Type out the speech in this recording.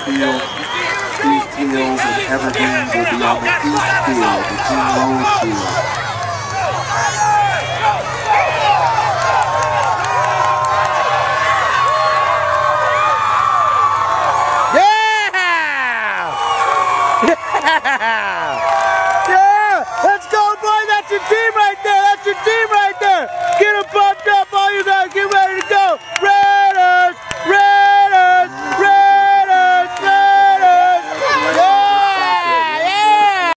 field. These fields and Evergreen will be on the east field, the Gene Rose field. Yeah! Let's go, boy! That's your team right there! That's your team right there! Get them pumped up!